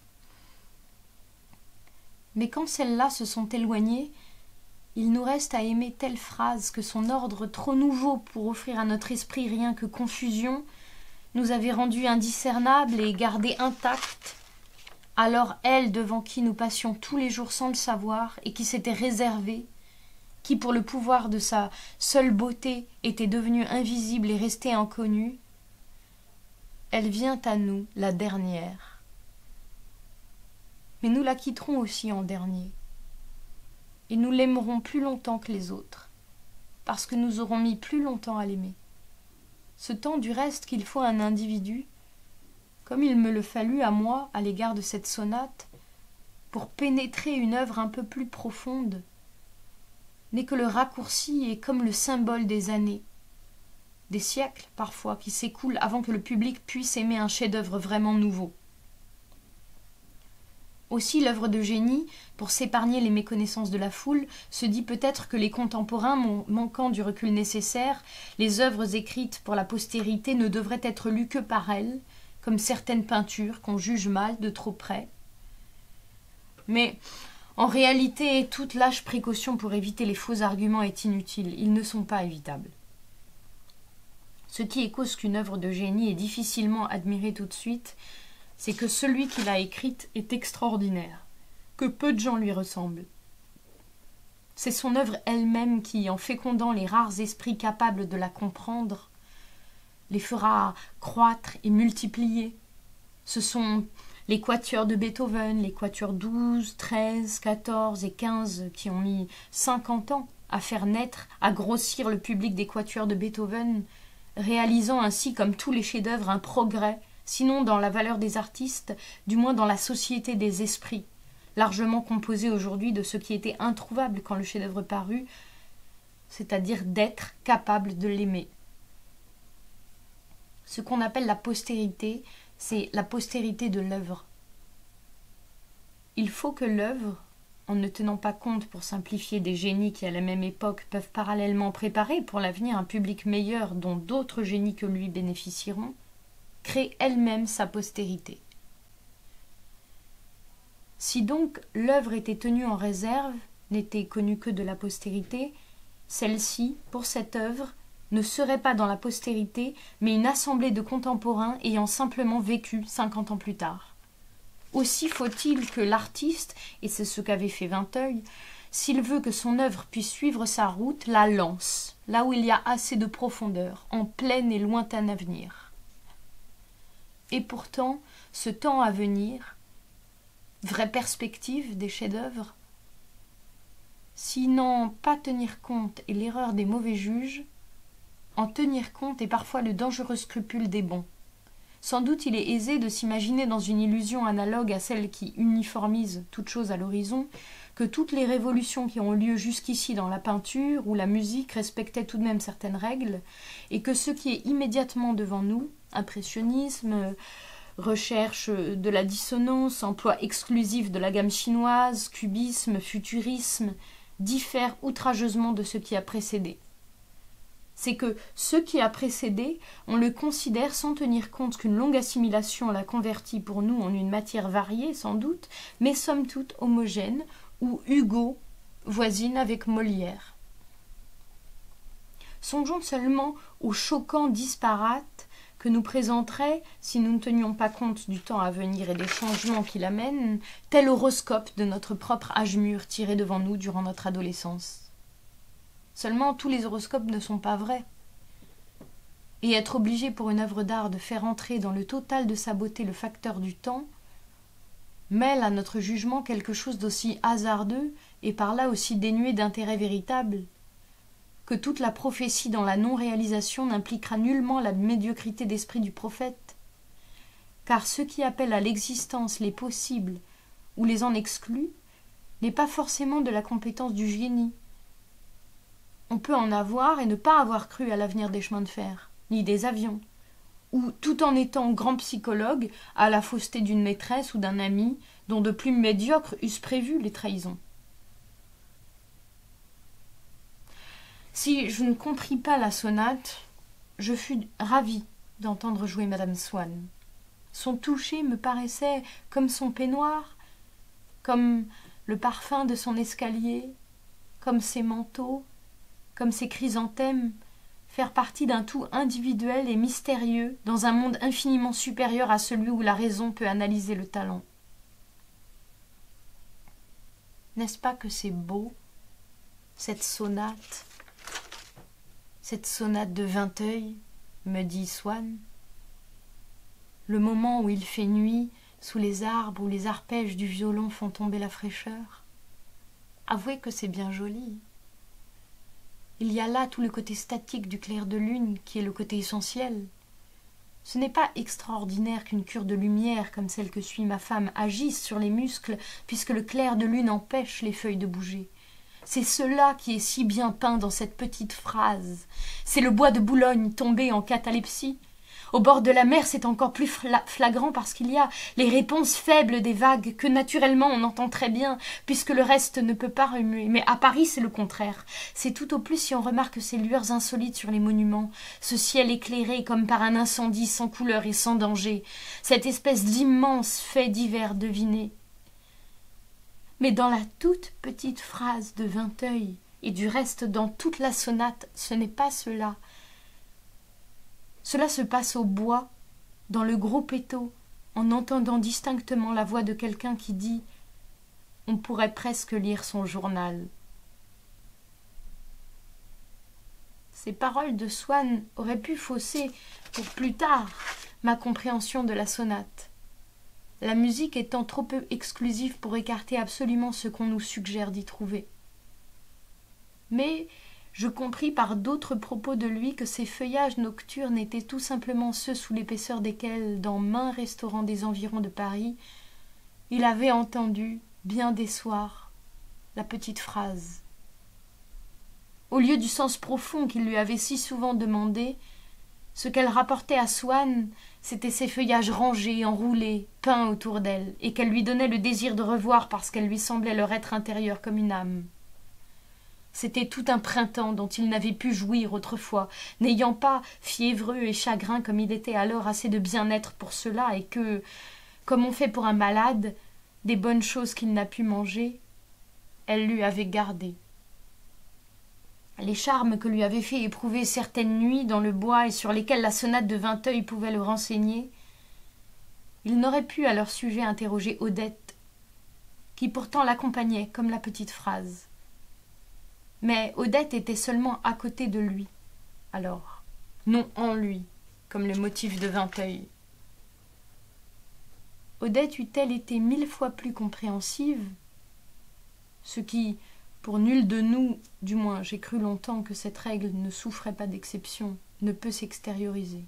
Mais quand celles-là se sont éloignées, il nous reste à aimer telle phrase que son ordre trop nouveau pour offrir à notre esprit rien que confusion nous avait rendu indiscernables et gardés intacts. Alors elle, devant qui nous passions tous les jours sans le savoir, et qui s'était réservée, qui pour le pouvoir de sa seule beauté était devenue invisible et restée inconnue, elle vient à nous, la dernière. Mais nous la quitterons aussi en dernier, et nous l'aimerons plus longtemps que les autres, parce que nous aurons mis plus longtemps à l'aimer. Ce temps du reste qu'il faut à un individu, comme il me le fallut à moi à l'égard de cette sonate, pour pénétrer une œuvre un peu plus profonde, n'est que le raccourci et comme le symbole des années, des siècles parfois qui s'écoulent avant que le public puisse aimer un chef-d'œuvre vraiment nouveau. Aussi l'œuvre de génie, pour s'épargner les méconnaissances de la foule, se dit peut-être que les contemporains, manquant du recul nécessaire, les œuvres écrites pour la postérité ne devraient être lues que par elles, comme certaines peintures qu'on juge mal de trop près. Mais en réalité, toute lâche précaution pour éviter les faux arguments est inutile, ils ne sont pas évitables. Ce qui est cause qu'une œuvre de génie est difficilement admirée tout de suite, c'est que celui qui l'a écrite est extraordinaire, que peu de gens lui ressemblent. C'est son œuvre elle-même qui, en fécondant les rares esprits capables de la comprendre, les fera croître et multiplier. Ce sont les quatuors de Beethoven, les quatuors 12, 13, 14 et 15 qui ont mis 50 ans à faire naître, à grossir le public des quatuors de Beethoven, réalisant ainsi, comme tous les chefs-d'œuvre, un progrès, sinon dans la valeur des artistes, du moins dans la société des esprits, largement composée aujourd'hui de ce qui était introuvable quand le chef-d'œuvre parut, c'est-à-dire d'être capable de l'aimer. Ce qu'on appelle la postérité, c'est la postérité de l'œuvre. Il faut que l'œuvre, en ne tenant pas compte, pour simplifier, des génies qui à la même époque peuvent parallèlement préparer pour l'avenir un public meilleur dont d'autres génies que lui bénéficieront, crée elle-même sa postérité. Si donc l'œuvre était tenue en réserve, n'était connue que de la postérité, celle-ci, pour cette œuvre, ne serait pas dans la postérité, mais une assemblée de contemporains ayant simplement vécu 50 ans plus tard. Aussi faut-il que l'artiste, et c'est ce qu'avait fait Vinteuil, s'il veut que son œuvre puisse suivre sa route, la lance, là où il y a assez de profondeur, en plein et lointain avenir. Et pourtant, ce temps à venir, vraie perspective des chefs-d'œuvre, si n'en pas tenir compte est l'erreur des mauvais juges, en tenir compte est parfois le dangereux scrupule des bons. Sans doute il est aisé de s'imaginer dans une illusion analogue à celle qui uniformise toute chose à l'horizon, que toutes les révolutions qui ont lieu jusqu'ici dans la peinture ou la musique respectaient tout de même certaines règles, et que ce qui est immédiatement devant nous, impressionnisme, recherche de la dissonance, emploi exclusif de la gamme chinoise, cubisme, futurisme, diffère outrageusement de ce qui a précédé. C'est que ce qui a précédé, on le considère sans tenir compte qu'une longue assimilation l'a converti pour nous en une matière variée, sans doute, mais somme toute homogène, où Hugo voisine avec Molière. Songeons seulement aux choquants disparates que nous présenterait, si nous ne tenions pas compte du temps à venir et des changements qu'il amène, tel horoscope de notre propre âge mûr tiré devant nous durant notre adolescence. Seulement, tous les horoscopes ne sont pas vrais. Et être obligé pour une œuvre d'art de faire entrer dans le total de sa beauté le facteur du temps, mêle à notre jugement quelque chose d'aussi hasardeux et par là aussi dénué d'intérêt véritable, que toute la prophétie dans la non-réalisation n'impliquera nullement la médiocrité d'esprit du prophète, car ce qui appelle à l'existence les possibles ou les en exclut n'est pas forcément de la compétence du génie. On peut en avoir et ne pas avoir cru à l'avenir des chemins de fer, ni des avions, ou, tout en étant grand psychologue, à la fausseté d'une maîtresse ou d'un ami, dont de plus médiocres eussent prévu les trahisons. Si je ne compris pas la sonate, je fus ravie d'entendre jouer Madame Swann. Son toucher me paraissait comme son peignoir, comme le parfum de son escalier, comme ses manteaux, comme ses chrysanthèmes, faire partie d'un tout individuel et mystérieux dans un monde infiniment supérieur à celui où la raison peut analyser le talent. N'est-ce pas que c'est beau, cette sonate de Vinteuil, me dit Swann. Le moment où il fait nuit, sous les arbres où les arpèges du violon font tomber la fraîcheur. Avouez que c'est bien joli. Il y a là tout le côté statique du clair de lune qui est le côté essentiel. Ce n'est pas extraordinaire qu'une cure de lumière comme celle que suit ma femme agisse sur les muscles puisque le clair de lune empêche les feuilles de bouger. C'est cela qui est si bien peint dans cette petite phrase. C'est le bois de Boulogne tombé en catalepsie. Au bord de la mer, c'est encore plus flagrant parce qu'il y a les réponses faibles des vagues que naturellement on entend très bien, puisque le reste ne peut pas remuer. Mais à Paris, c'est le contraire. C'est tout au plus si on remarque ces lueurs insolites sur les monuments, ce ciel éclairé comme par un incendie sans couleur et sans danger, cette espèce d'immense fait divers deviné. Mais dans la toute petite phrase de Vinteuil, et du reste dans toute la sonate, ce n'est pas cela. Cela se passe au bois, dans le gros péto, en entendant distinctement la voix de quelqu'un qui dit « On pourrait presque lire son journal ». Ces paroles de Swann auraient pu fausser, pour plus tard, ma compréhension de la sonate, la musique étant trop peu exclusive pour écarter absolument ce qu'on nous suggère d'y trouver. Mais je compris par d'autres propos de lui que ces feuillages nocturnes étaient tout simplement ceux sous l'épaisseur desquels, dans maints restaurants des environs de Paris, il avait entendu, bien des soirs, la petite phrase. Au lieu du sens profond qu'il lui avait si souvent demandé, ce qu'elle rapportait à Swann, c'étaient ces feuillages rangés, enroulés, peints autour d'elle, et qu'elle lui donnait le désir de revoir parce qu'elle lui semblait leur être intérieur comme une âme. C'était tout un printemps dont il n'avait pu jouir autrefois, n'ayant pas, fiévreux et chagrin comme il était alors, assez de bien-être pour cela, et que, comme on fait pour un malade, des bonnes choses qu'il n'a pu manger, elle lui avait gardées. Les charmes que lui avaient fait éprouver certaines nuits dans le bois et sur lesquelles la sonate de Vinteuil pouvait le renseigner, il n'aurait pu à leur sujet interroger Odette, qui pourtant l'accompagnait comme la petite phrase. Mais Odette était seulement à côté de lui, alors, non en lui, comme le motif de Vinteuil. Odette eût-elle été 1000 fois plus compréhensive, ce qui, pour nul de nous, du moins j'ai cru longtemps que cette règle ne souffrait pas d'exception, ne peut s'extérioriser.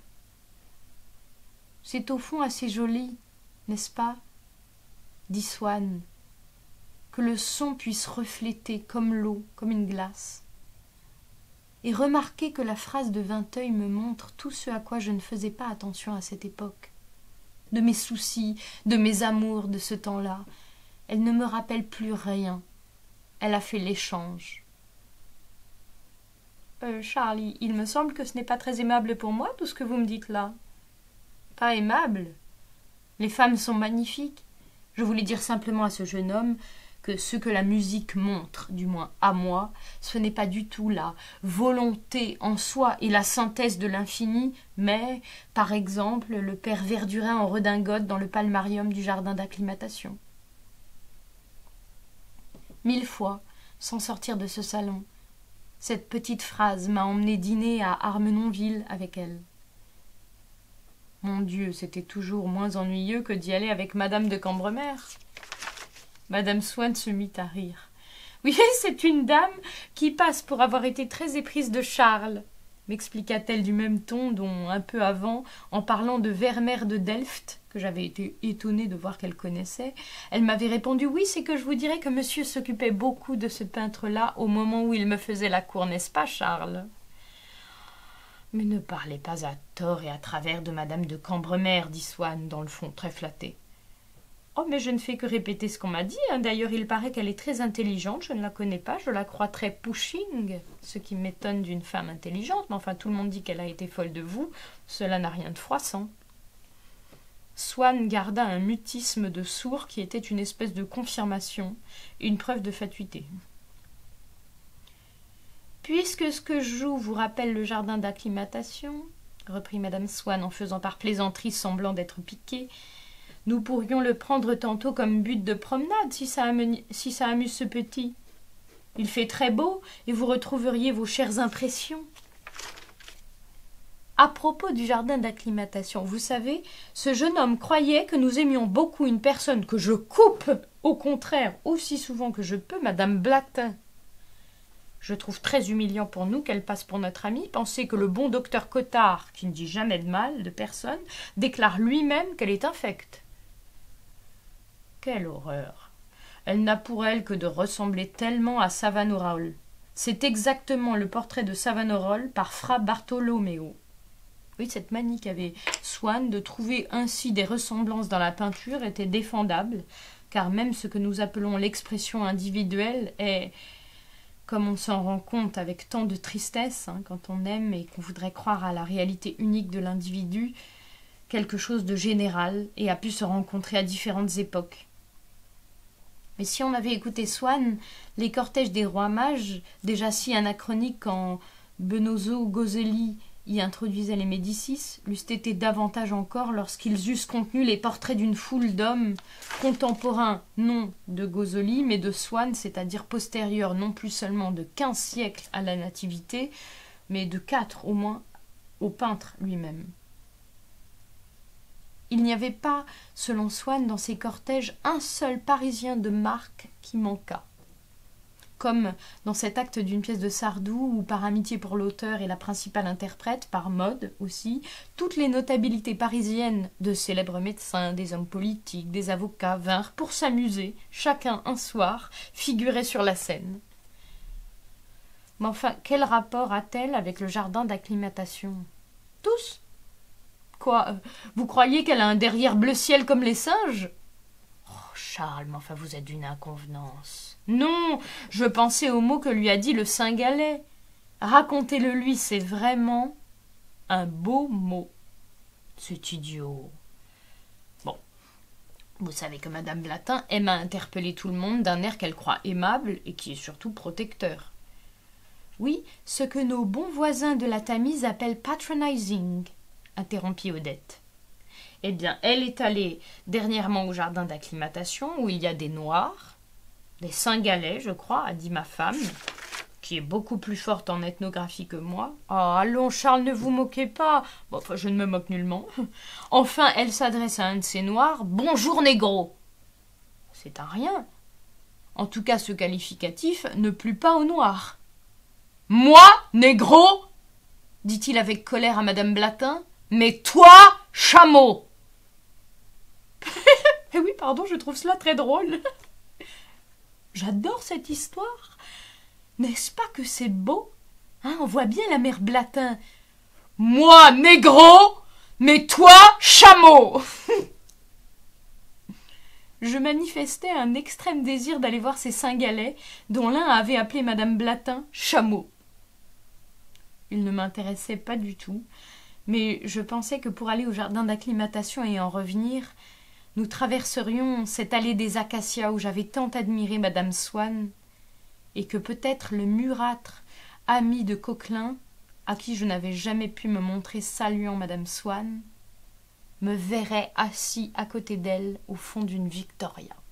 C'est au fond assez joli, n'est-ce pas, dit Swann, que le son puisse refléter comme l'eau, comme une glace. Et remarquez que la phrase de Vinteuil me montre tout ce à quoi je ne faisais pas attention à cette époque. De mes soucis, de mes amours de ce temps-là, elle ne me rappelle plus rien. Elle a fait l'échange. Charlie, il me semble que ce n'est pas très aimable pour moi, tout ce que vous me dites là. Pas aimable? Les femmes sont magnifiques. Je voulais dire simplement à ce jeune homme que ce que la musique montre, du moins à moi, ce n'est pas du tout la volonté en soi et la synthèse de l'infini, mais, par exemple, le père Verdurin en redingote dans le palmarium du jardin d'acclimatation. 1000 fois, sans sortir de ce salon, cette petite phrase m'a emmené dîner à Armenonville avec elle. Mon Dieu, c'était toujours moins ennuyeux que d'y aller avec Madame de Cambremer. Madame Swann se mit à rire. « Oui, c'est une dame qui passe pour avoir été très éprise de Charles, » m'expliqua-t-elle du même ton dont, un peu avant, en parlant de Vermeer de Delft, que j'avais été étonnée de voir qu'elle connaissait, elle m'avait répondu « Oui, c'est que je vous dirais que monsieur s'occupait beaucoup de ce peintre-là au moment où il me faisait la cour, n'est-ce pas, Charles ?» Mais ne parlez pas à tort et à travers de Madame de Cambremer, dit Swann, dans le fond, très flatté. Oh, mais je ne fais que répéter ce qu'on m'a dit. D'ailleurs, il paraît qu'elle est très intelligente. Je ne la connais pas. Je la crois très pushing, ce qui m'étonne d'une femme intelligente. Mais enfin, tout le monde dit qu'elle a été folle de vous. Cela n'a rien de froissant. Swann garda un mutisme de sourd qui était une espèce de confirmation, une preuve de fatuité. Puisque ce que je joue vous rappelle le jardin d'acclimatation, reprit madame Swann en faisant par plaisanterie semblant d'être piquée, nous pourrions le prendre tantôt comme but de promenade si ça amuse ce petit. Il fait très beau et vous retrouveriez vos chères impressions. À propos du jardin d'acclimatation, vous savez, ce jeune homme croyait que nous aimions beaucoup une personne que je coupe, au contraire, aussi souvent que je peux, madame Blatin. Je trouve très humiliant pour nous qu'elle passe pour notre amie. Pensez que le bon docteur Cottard, qui ne dit jamais de mal de personne, déclare lui-même qu'elle est infecte. Quelle horreur! Elle n'a pour elle que de ressembler tellement à Savonarola. C'est exactement le portrait de Savonarola par Fra Bartolomeo. Oui, cette manie qu'avait Swann de trouver ainsi des ressemblances dans la peinture était défendable, car même ce que nous appelons l'expression individuelle est, comme on s'en rend compte avec tant de tristesse, quand on aime et qu'on voudrait croire à la réalité unique de l'individu, quelque chose de général et a pu se rencontrer à différentes époques. Mais si on avait écouté Swann, les cortèges des rois mages, déjà si anachroniques quand Benozzo Gozzoli y introduisait les Médicis, l'eussent été davantage encore lorsqu'ils eussent contenu les portraits d'une foule d'hommes contemporains, non de Gozzoli, mais de Swann, c'est-à-dire postérieurs non plus seulement de 15 siècles à la Nativité, mais de 4 au moins au peintre lui-même. Il n'y avait pas, selon Swann, dans ces cortèges, un seul Parisien de marque qui manquât. Comme dans cet acte d'une pièce de Sardou, où par amitié pour l'auteur et la principale interprète, par mode aussi, toutes les notabilités parisiennes, de célèbres médecins, des hommes politiques, des avocats, vinrent pour s'amuser, chacun un soir, figurer sur la scène. Mais enfin, quel rapport a-t-elle avec le jardin d'acclimatation? Tous? Quoi, vous croyez qu'elle a un derrière bleu ciel comme les singes? Oh, Charles, mais enfin vous êtes d'une inconvenance. Non, je pensais au mot que lui a dit le Cingalais. Racontez-le lui, c'est vraiment un beau mot. C'est idiot. Bon, vous savez que Madame Blatin aime à interpeller tout le monde d'un air qu'elle croit aimable et qui est surtout protecteur. Oui, ce que nos bons voisins de la Tamise appellent patronizing, interrompit Odette. Eh bien, elle est allée dernièrement au jardin d'acclimatation où il y a des Noirs, des Cingalais, je crois, a dit ma femme, qui est beaucoup plus forte en ethnographie que moi. Ah, allons, Charles, ne vous moquez pas. Bon, enfin, je ne me moque nullement. Enfin, elle s'adresse à un de ces Noirs. Bonjour, négro. C'est un rien. En tout cas, ce qualificatif ne plut pas aux Noirs. Moi, négro, dit-il avec colère à Madame Blatin. Mais toi, chameau. Eh oui, pardon, je trouve cela très drôle. J'adore cette histoire. N'est-ce pas que c'est beau? On voit bien la mère Blatin. Moi, négro, mais toi, chameau. Je manifestais un extrême désir d'aller voir ces Cingalais, dont l'un avait appelé Madame Blatin chameau. Il ne m'intéressait pas du tout, mais je pensais que pour aller au jardin d'acclimatation et en revenir, nous traverserions cette allée des acacias où j'avais tant admiré Madame Swann, et que peut-être le murâtre ami de Coquelin, à qui je n'avais jamais pu me montrer saluant Madame Swann, me verrait assis à côté d'elle au fond d'une victoria.